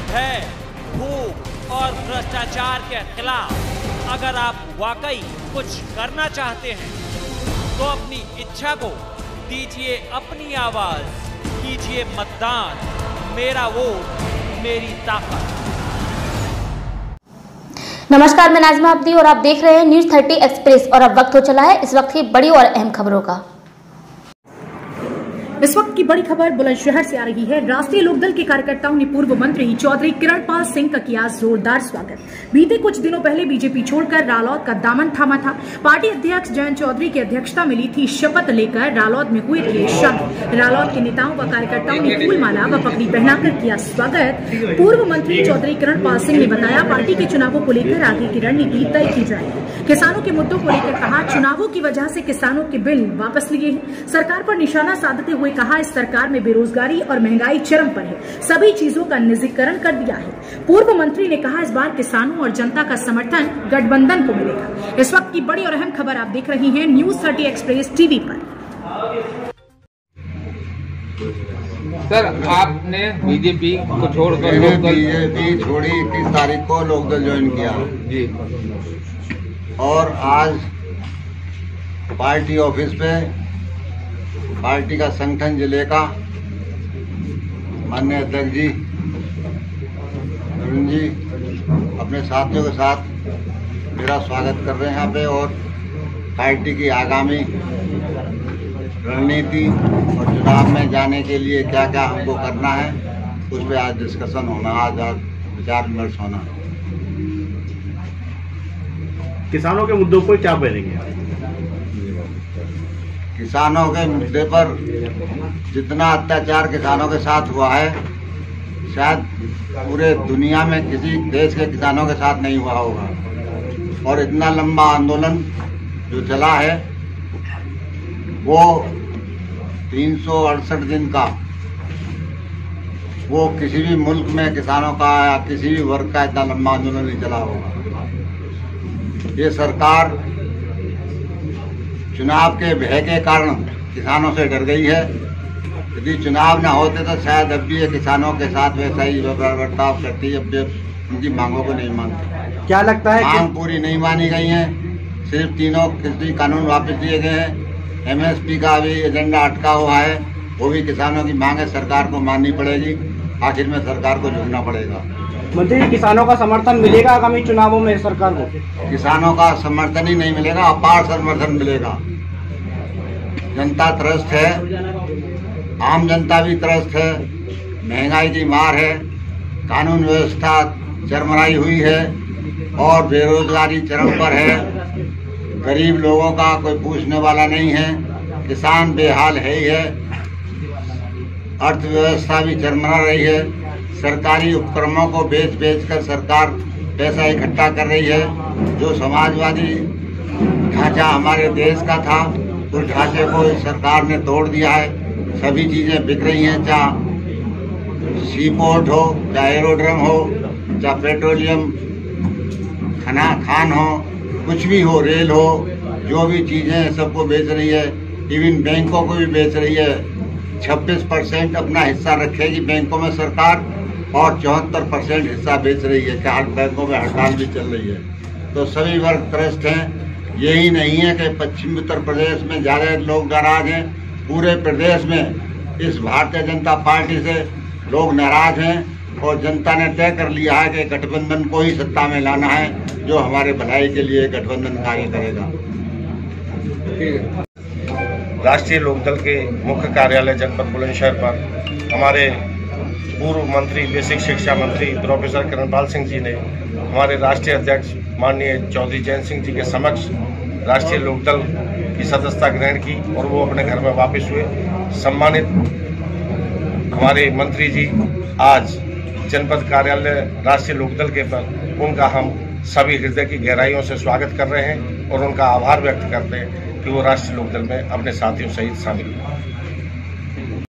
भय, भूख और भ्रष्टाचार के खिलाफ अगर आप वाकई कुछ करना चाहते हैं तो अपनी इच्छा को दीजिए अपनी आवाज, कीजिए मतदान। मेरा वोट मेरी ताकत। नमस्कार, मैं नाज़िमा अब्दी और आप देख रहे हैं न्यूज़ 30 एक्सप्रेस। और अब वक्त हो चला है इस वक्त की बड़ी और अहम खबरों का। इस वक्त की बड़ी खबर बुलंदशहर से आ रही है। राष्ट्रीय लोकदल के कार्यकर्ताओं ने पूर्व मंत्री चौधरी किरणपाल सिंह का किया जोरदार स्वागत। बीते कुछ दिनों पहले बीजेपी छोड़कर रालोद का दामन थामा था। पार्टी अध्यक्ष जयंत चौधरी की अध्यक्षता में ली थी शपथ लेकर रालोद में हुए थे शामिल। रालोद के नेताओं व कार्यकर्ताओं ने फूलमाला व पगड़ी पहनाकर किया स्वागत। पूर्व मंत्री चौधरी किरणपाल सिंह ने बताया, पार्टी के चुनावों को लेकर आगे की रणनीति तय की जाएगी। किसानों के मुद्दों को लेकर कहा, चुनावों की वजह से किसानों के बिल वापस लिए हैं। सरकार पर निशाना साधते हुए कहा, इस सरकार में बेरोजगारी और महंगाई चरम पर है, सभी चीजों का निजीकरण कर दिया है। पूर्व मंत्री ने कहा, इस बार किसानों और जनता का समर्थन गठबंधन को मिलेगा। इस वक्त की बड़ी और अहम खबर आप देख रही हैं न्यूज़ 30 एक्सप्रेस टीवी पर। सर, आपने बीजेपी को छोड़कर बीजेपी छोड़ी 21 तारीख को लोकदल ज्वाइन किया जी, और आज पार्टी ऑफिस पे पार्टी का संगठन जिले का माननीय अध्यक्ष जी अरुण जी अपने साथियों के साथ मेरा स्वागत कर रहे हैं यहाँ पे, और पार्टी की आगामी रणनीति और चुनाव में जाने के लिए क्या क्या हमको करना है उस पर आज डिस्कशन होना, आज विचार विमर्श होना। किसानों के मुद्दों पर क्या बोलेंगे? किसानों के मुद्दे पर जितना अत्याचार किसानों के साथ हुआ है, शायद पूरे दुनिया में किसी देश के किसानों के साथ नहीं हुआ होगा। और इतना लंबा आंदोलन जो चला है वो 368 दिन का, वो किसी भी मुल्क में किसानों का या किसी भी वर्ग का इतना लंबा आंदोलन नहीं चला होगा। ये सरकार चुनाव के भय के कारण किसानों से डर गई है। यदि चुनाव न होते तो शायद अब भी ये किसानों के साथ वैसा ही बर्ताव करती है, अब उनकी मांगों को नहीं मानती। क्या लगता है मांग पूरी नहीं मानी गई है। सिर्फ 3 कृषि कानून वापस लिए गए हैं। MSP का भी एजेंडा अटका हुआ है, वो भी किसानों की मांग है, सरकार को माननी पड़ेगी। आखिर में सरकार को झुकना पड़ेगा। मंत्री जी, किसानों का समर्थन मिलेगा आगामी चुनावों में सरकार को? किसानों का समर्थन ही नहीं मिलेगा, अपार समर्थन मिलेगा। जनता त्रस्त है, आम जनता भी त्रस्त है, महंगाई की मार है, कानून व्यवस्था चरमराई हुई है और बेरोजगारी चरम पर है। गरीब लोगों का कोई पूछने वाला नहीं है, किसान बेहाल है ही है, अर्थव्यवस्था भी चरमरा रही है। सरकारी उपक्रमों को बेच कर सरकार पैसा इकट्ठा कर रही है। जो समाजवादी ढांचा हमारे देश का था, उस ढांचे को सरकार ने तोड़ दिया है। सभी चीजें बिक रही हैं, चाहे सी पोर्ट हो, चाहे एरोड्रम हो, चाहे पेट्रोलियम खान हो, कुछ भी हो, रेल हो, जो भी चीजें सबको बेच रही है। इवन बैंकों को भी बेच रही है। 26% अपना हिस्सा रखेगी बैंकों में सरकार और 74% हिस्सा बेच रही है। क्या बैंकों में हड़ताल भी चल रही है। तो सभी वर्ग त्रस्त हैं। यही नहीं है कि पश्चिमी उत्तर प्रदेश में ज़्यादा लोग नाराज हैं, पूरे प्रदेश में इस भारतीय जनता पार्टी से लोग नाराज हैं और जनता ने तय कर लिया है कि गठबंधन को ही सत्ता में लाना है, जो हमारे भलाई के लिए गठबंधन कार्य करेगा। राष्ट्रीय लोकदल के मुख्य कार्यालय जनपद बुलंदशहर पर हमारे पूर्व मंत्री बेसिक शिक्षा मंत्री प्रोफेसर किरणपाल सिंह जी ने हमारे राष्ट्रीय अध्यक्ष माननीय चौधरी जयंत सिंह जी के समक्ष राष्ट्रीय लोकदल की सदस्यता ग्रहण की और वो अपने घर में वापस हुए। सम्मानित हमारे मंत्री जी आज जनपद कार्यालय राष्ट्रीय लोकदल के पर, उनका हम सभी हृदय की गहराइयों से स्वागत कर रहे हैं और उनका आभार व्यक्त करते हैं कि वो राष्ट्रीय लोकदल में अपने साथियों सहित शामिल हुए।